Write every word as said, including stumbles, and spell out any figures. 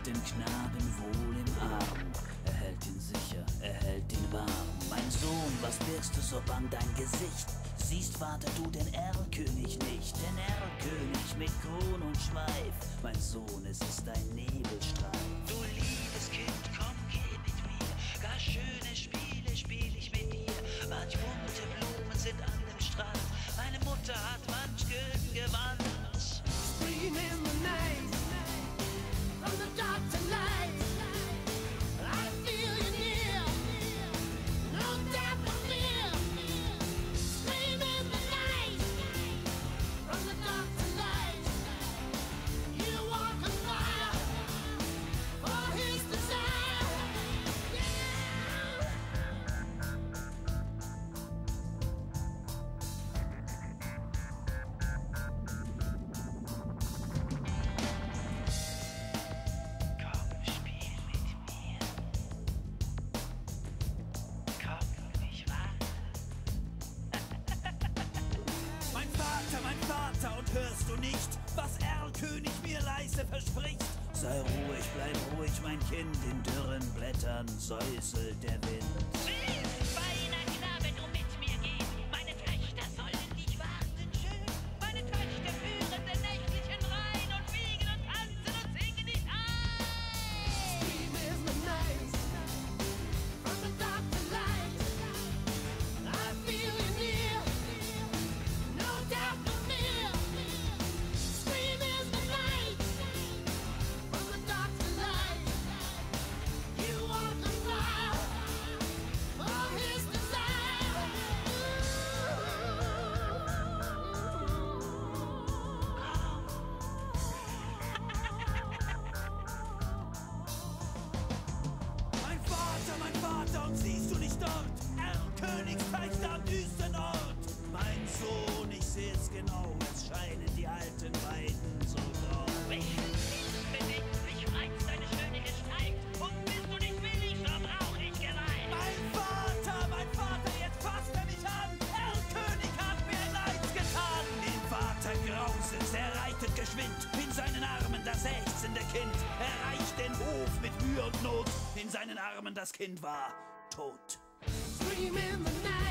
den Knaben wohl im Arm. Er hält ihn sicher, er hält ihn warm. Mein Sohn, was birgst du so bang dein Gesicht? Siehst, Vater, du den Erlkönig nicht, den Erlkönig mit Kron und Schweif. Mein Sohn, es ist ein Nebelstreif. Du liebes Kind, komm, geh mit mir. Gar schöne Spiele spiel ich mit dir. Manch bunte Blumen sind an dem Strand. Meine Mutter hat manch Gülden gewandt. Scream in the night, from the dark to light. I feel you near, no doubt no fear. Scream in the night, from the dark to light. You walk on fire for his desire. Yeah. Komm, spiel mit mir. Komm, ich warte. Mein Vater, mein Vater, und hörst du nicht, was Erlkönig mir leise verspricht? Sei ruhig, bleib ruhig, mein Kind, in dürren Blättern säuselt der Wind. Feiner Knabe, du mit mir gehen. Meine Töchter sollen dich warten schön. Meine Töchter führen den nächtlichen Rhein und wiegen und tanzen und singen dich ein. Scream in the night, from the dark to light. I feel you near, no doubt no fear. Scream in the night, from the dark to light. You walk on fire for his desire. Mein Vater, mein Vater, und siehst du nicht dort? Erlkönig zeigt am düstern Ort. Mein Sohn, ich seh's genau, es scheinen die alten Weiden so grau. Mich hilfe nicht, mich reizt deine schöne Gestalt. Und bist du nicht willig, so brauch ich Gewalt. Mein Vater, mein Vater, jetzt fasst er mich an. Erlkönig hat mir ein Leid getan. Den Vater grauset, er reitet geschwind. In seinen Armen das ächzende Kind. Er reicht den Hof mit Mühe und Not. In seinen Armen das Kind war tot. Scream in the night.